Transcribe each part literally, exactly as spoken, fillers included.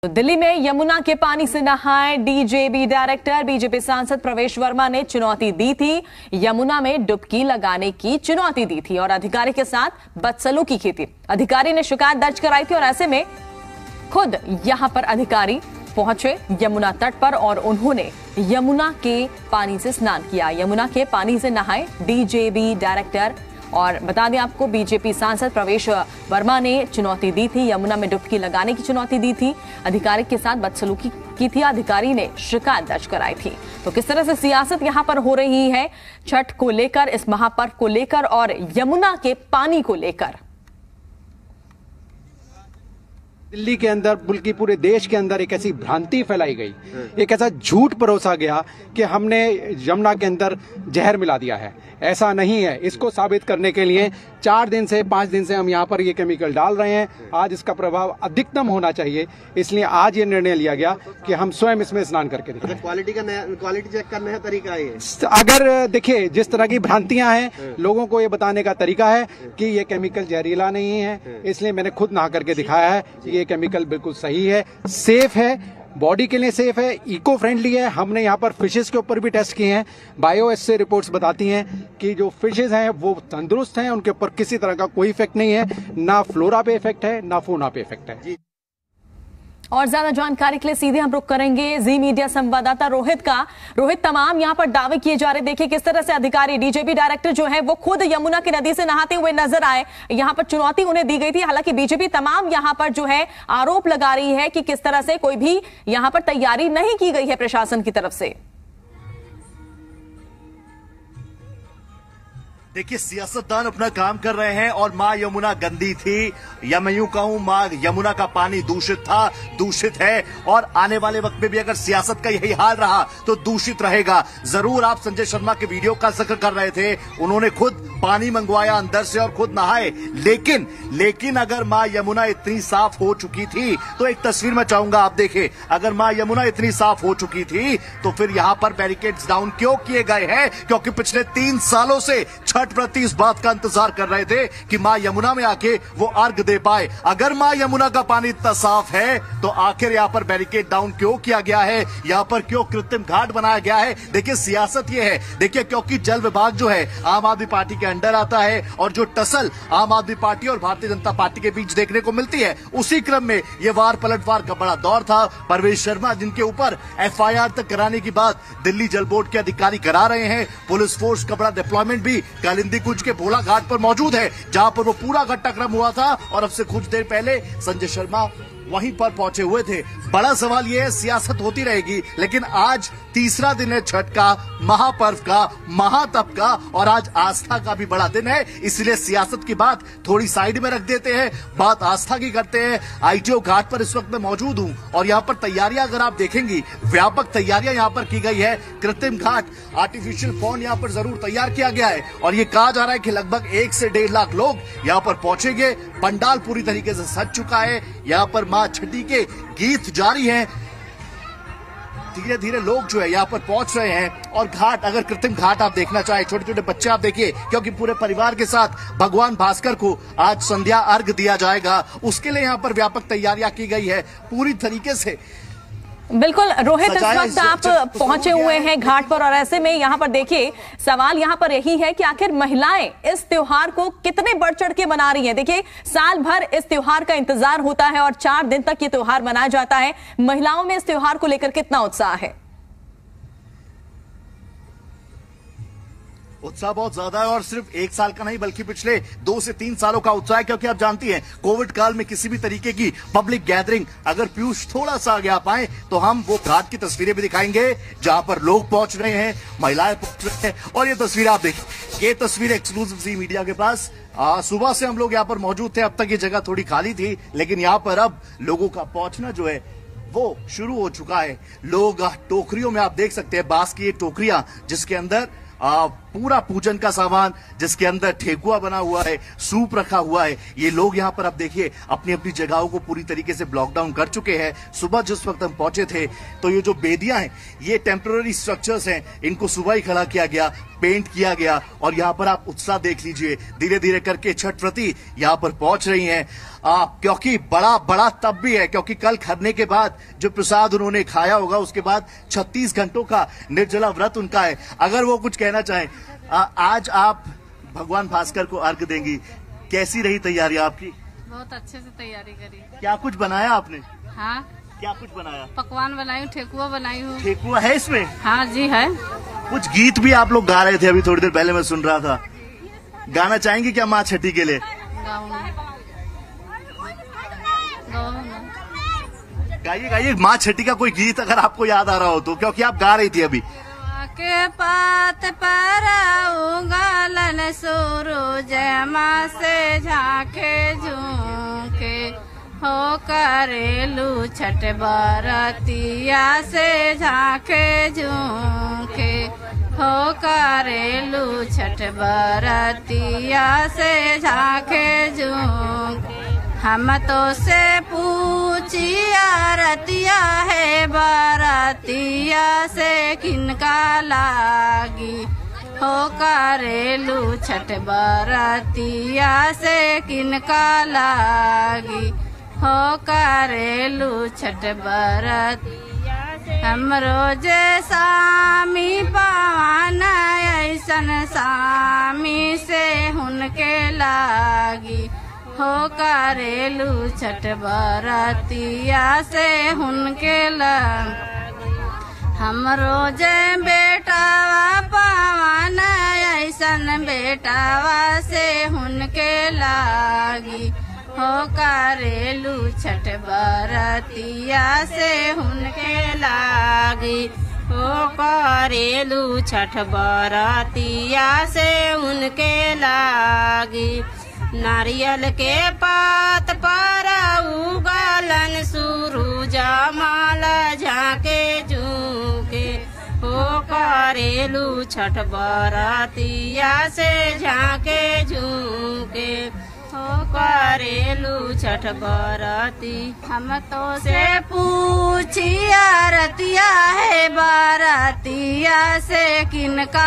दिल्ली में यमुना के पानी से नहाए डीजेबी डायरेक्टर। बीजेपी सांसद प्रवेश वर्मा ने चुनौती दी थी, यमुना में डुबकी लगाने की चुनौती दी थी और अधिकारी के साथ बदसलूकी की थी। अधिकारी ने शिकायत दर्ज कराई थी और ऐसे में खुद यहां पर अधिकारी पहुंचे यमुना तट पर और उन्होंने यमुना के पानी से स्नान किया। यमुना के पानी से नहाए डीजेबी डायरेक्टर। और बता दें आपको, बीजेपी सांसद प्रवेश वर्मा ने चुनौती दी थी, यमुना में डुबकी लगाने की चुनौती दी थी। अधिकारी के साथ बदसलूकी की थी, अधिकारी ने शिकायत दर्ज कराई थी। तो किस तरह से सियासत यहां पर हो रही है छठ को लेकर, इस महापर्व को लेकर और यमुना के पानी को लेकर। दिल्ली के अंदर बल्कि पूरे देश के अंदर एक ऐसी भ्रांति फैलाई गई, एक ऐसा झूठ परोसा गया कि हमने यमुना के अंदर जहर मिला दिया है। ऐसा नहीं है। इसको साबित करने के लिए चार दिन से पांच दिन से हम यहाँ पर ये केमिकल डाल रहे हैं। आज इसका प्रभाव अधिकतम होना चाहिए, इसलिए आज ये निर्णय लिया गया कि हम स्वयं इसमें स्नान करके देखें। क्वालिटी का नया क्वालिटी चेक का नया तरीका है। अगर देखिए, जिस तरह की भ्रांतियां हैं, लोगों को ये बताने का तरीका है कि ये केमिकल जहरीला नहीं है, इसलिए मैंने खुद नहा करके दिखाया है कि ये केमिकल बिल्कुल सही है, सेफ है, बॉडी के लिए सेफ है, इको फ्रेंडली है। हमने यहाँ पर फिशेस के ऊपर भी टेस्ट किए हैं। बायो एस रिपोर्ट्स बताती हैं कि जो फिशेस हैं वो तंदुरुस्त हैं, उनके ऊपर किसी तरह का कोई इफेक्ट नहीं है, ना फ्लोरा पे इफेक्ट है, ना फोना पे इफेक्ट है। और ज्यादा जानकारी के लिए सीधे हम रुक करेंगे जी मीडिया संवाददाता रोहित का। रोहित, तमाम यहां पर दावे किए जा रहे, देखिए किस तरह से अधिकारी डीजेबी डायरेक्टर जो है वो खुद यमुना की नदी से नहाते हुए नजर आए। यहां पर चुनौती उन्हें दी गई थी। हालांकि बीजेपी तमाम यहां पर जो है आरोप लगा रही है कि किस तरह से कोई भी यहां पर तैयारी नहीं की गई है प्रशासन की तरफ से। देखिए, सियासतदान अपना काम कर रहे हैं और मां यमुना गंदी थी, या मैं यूं कहूं मां यमुना का पानी दूषित था, दूषित है और आने वाले वक्त में भी अगर सियासत का यही हाल रहा तो दूषित रहेगा। जरूर आप संजय शर्मा के वीडियो का जिक्र कर रहे थे, उन्होंने खुद पानी मंगवाया अंदर से और खुद नहाए, लेकिन लेकिन अगर मां यमुना इतनी साफ हो चुकी थी तो एक तस्वीर मैं चाहूंगा आप देखें। अगर मां यमुना इतनी साफ हो चुकी थी तो फिर यहां पर बैरिकेड्स डाउन क्यों किए गए हैं? क्योंकि पिछले तीन सालों से प्रति इस बात का इंतजार कर रहे थे कि मां यमुना में आके वो अर्घ दे पाए। अगर मां यमुना का पानी इतना साफ है तो आखिर यहां पर बैरिकेड डाउन क्यों किया गया है? यहां पर क्यों कृत्रिम घाट बनाया गया है? देखिए, सियासत ये है। देखिए, क्योंकि जल विभाग जो है आम आदमी पार्टी के अंडर आता है और जो टसल आम आदमी पार्टी और भारतीय जनता पार्टी के बीच देखने को मिलती है, उसी क्रम में ये वार पलटवार का बड़ा दौर था। परवेश शर्मा जिनके ऊपर एफ आई आर तक कराने की बात दिल्ली जल बोर्ड के अधिकारी करा रहे हैं। पुलिस फोर्स का बड़ा डिप्लॉयमेंट भी कालिंदी कुंज के भोला घाट पर मौजूद है, जहां पर वो पूरा घटनाक्रम हुआ था और अब से कुछ देर पहले संजय शर्मा वहीं पर पहुंचे हुए थे। बड़ा सवाल यह है, सियासत होती रहेगी, लेकिन आज तीसरा दिन है छठ का, महापर्व का, महातप का, और आज आस्था का भी बड़ा दिन है। इसलिए सियासत की बात थोड़ी साइड में रख देते हैं, बात आस्था की करते हैं। आईटीओ घाट पर इस वक्त मैं मौजूद हूं और यहां पर तैयारियां अगर आप देखेंगी, व्यापक तैयारियां यहां पर की गई है। कृत्रिम घाट, आर्टिफिशियल पॉन्ड यहां पर जरूर तैयार किया गया है और ये कहा जा रहा है कि लगभग एक से डेढ़ लाख लोग यहां पर पहुंचेंगे। पंडाल पूरी तरीके से सज चुका है। यहां पर मां छठी के गीत जारी हैं। धीरे धीरे लोग जो है यहाँ पर पहुंच रहे हैं और घाट, अगर कृत्रिम घाट आप देखना चाहे, छोटे छोटे बच्चे आप देखिए, क्योंकि पूरे परिवार के साथ भगवान भास्कर को आज संध्या अर्घ दिया जाएगा, उसके लिए यहाँ पर व्यापक तैयारियां की गई है पूरी तरीके से। बिल्कुल रोहित, इस वक्त आप पहुंचे हुए हैं घाट पर और ऐसे में यहां पर देखिए सवाल यहां पर यही है कि आखिर महिलाएं इस त्योहार को कितने बढ़ चढ़ के मना रही हैं। देखिए, साल भर इस त्योहार का इंतजार होता है और चार दिन तक ये त्योहार मनाया जाता है। महिलाओं में इस त्योहार को लेकर कितना उत्साह है? उत्साह बहुत ज्यादा है और सिर्फ एक साल का नहीं बल्कि पिछले दो से तीन सालों का उत्साह है, क्योंकि आप जानती हैं कोविड काल में किसी भी तरीके की पब्लिक गैदरिंग, अगर पीयूष थोड़ा सा आगे आ पाए तो हम वो घाट की तस्वीरें भी दिखाएंगे जहां पर लोग पहुंच रहे हैं, महिलाएं पहुंच रहे हैं। और ये तस्वीर आप देखिए, ये तस्वीर एक्सक्लूसिव जी मीडिया के पास। आ, सुबह से हम लोग यहाँ पर मौजूद थे, अब तक ये जगह थोड़ी खाली थी, लेकिन यहाँ पर अब लोगों का पहुंचना जो है वो शुरू हो चुका है। लोग टोकरियों में, आप देख सकते हैं बांस की ये टोकरियां जिसके अंदर आ, पूरा पूजन का सामान जिसके अंदर ठेकुआ बना हुआ है, सूप रखा हुआ है। ये लोग यहाँ पर अब देखिए अपनी अपनी जगहों को पूरी तरीके से ब्लॉकडाउन कर चुके हैं। सुबह जिस वक्त हम पहुंचे थे तो ये जो बेदियां हैं ये टेम्पररी स्ट्रक्चर्स हैं, इनको सुबह ही खड़ा किया गया, पेंट किया गया और यहाँ पर आप उत्साह देख लीजिए, धीरे धीरे करके छठ व्रती यहाँ पर पहुंच रही हैं। आ, क्योंकि बड़ा बड़ा तब भी है क्योंकि कल खरने के बाद जो प्रसाद उन्होंने खाया होगा उसके बाद छत्तीस घंटों का निर्जला व्रत उनका है। अगर वो कुछ कहना चाहें, आ, आज आप भगवान भास्कर को अर्घ देंगी, कैसी रही तैयारी आपकी? बहुत अच्छे से तैयारी करी। क्या कुछ बनाया आपने? हाँ, क्या कुछ बनाया? पकवान बनाई हूँ, ठेकुआ बनाई हूँ। ठेकुआ है इसमें? हाँ जी है। कुछ गीत भी आप लोग गा रहे थे, अभी थोड़ी देर पहले मैं सुन रहा था। गाना चाहेंगे क्या माँ छठी के लिए? गाइए गाइए माँ छठी का कोई गीत अगर आपको याद आ रहा हो तो, क्योंकि आप गा रही थी अभी। के पात पर उगलन सूरज माँ से झांके झूके हो करेलू छठ बरतिया से झांके झूके हो करेलू छठ बरतिया से झांके झूके। हम तो से पूछिया रतिया है बरतिया से किनका लागी हो करेलू छठ बरतिया से किनका लागी हो करेलू छठ बरतिया से। हम रोजे सामी पावन ऐसन सामी से हुनके लागी हो करेलू छठ बरतिया से हुनके लागी। हम रोजे बेटावा पावन ऐसन बेटावा से हुनके लागी हो करेलू छठ बरतिया से हुनके लागी हो करेलू छठ बरतिया से उनके लागी। नारियल के पात पर उगलन सूरज माला झांके झूके हो करेलू छठ बरतिया से झांके झूके हो करेलू छठ बरती। हम तो से पूछिया रतिया है बरतिया से किनका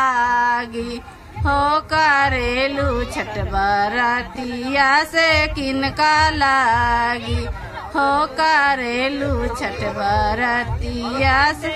लागी हो करेलू छठ बरतिया से किनका लागी हो करेलू छठ बरतिया से।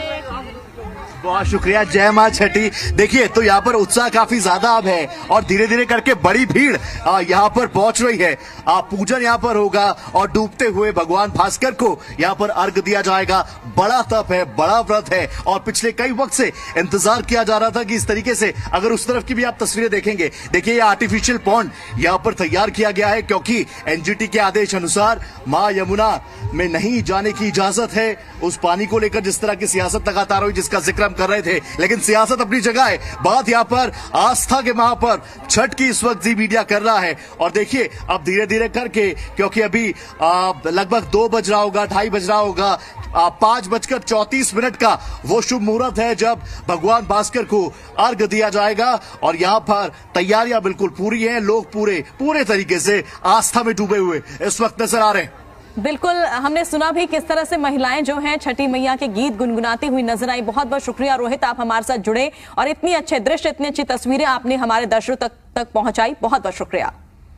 बहुत शुक्रिया, जय माँ छठी। देखिए तो यहाँ पर उत्साह काफी ज्यादा अब है और धीरे धीरे करके बड़ी भीड़ यहाँ पर पहुंच रही है। आ, पूजन यहाँ पर होगा और डूबते हुए भगवान भास्कर को यहाँ पर अर्घ दिया जाएगा। बड़ा तप है, बड़ा व्रत है और पिछले कई वक्त से इंतजार किया जा रहा था कि इस तरीके से, अगर उस तरफ की भी आप तस्वीरें देखेंगे, देखिए ये आर्टिफिशियल पॉन्ड यहाँ पर तैयार किया गया है क्योंकि एनजीटी के आदेश अनुसार माँ यमुना में नहीं जाने की इजाजत है। उस पानी को लेकर जिस तरह की सियासत लगातार हुई जिसका जिक्र हम कर रहे थे, लेकिन सियासत अपनी जगह है, बात यहाँ पर आस्था के महापर्व छठ की इस वक्त जी मीडिया कर रहा है। और देखिए अब धीरे धीरे करके, क्योंकि अभी लगभग दो बज रहा होगा, ढाई बज रहा होगा, पांच बजकर चौतीस मिनट का वो शुभ मुहूर्त है जब भगवान भास्कर को अर्घ दिया जाएगा और यहाँ पर तैयारियां बिल्कुल पूरी हैं। लोग पूरे पूरे तरीके से आस्था में डूबे हुए इस वक्त नजर आ रहे हैं। बिल्कुल, हमने सुना भी किस तरह से महिलाएं जो हैं छठी मैया के गीत गुनगुनाती हुई नजर आई। बहुत बहुत शुक्रिया रोहित, आप हमारे साथ जुड़े और इतनी अच्छे दृश्य, इतनी अच्छी तस्वीरें आपने हमारे दर्शकों तक तक पहुंचाई। बहुत बहुत शुक्रिया।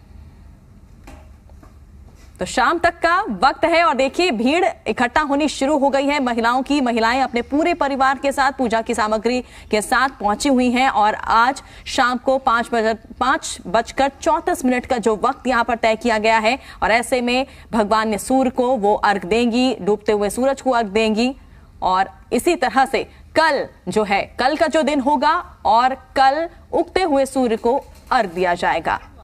तो शाम तक का वक्त है और देखिए भीड़ इकट्ठा होनी शुरू हो गई है महिलाओं की। महिलाएं अपने पूरे परिवार के साथ पूजा की सामग्री के साथ पहुंची हुई हैं और आज शाम को पांच बज पांच बजकर चौंतीस मिनट का जो वक्त यहां पर तय किया गया है और ऐसे में भगवान ने सूर्य को वो अर्घ देंगी, डूबते हुए सूरज को अर्घ देंगी। और इसी तरह से कल जो है, कल का जो दिन होगा और कल उगते हुए सूर्य को अर्घ दिया जाएगा।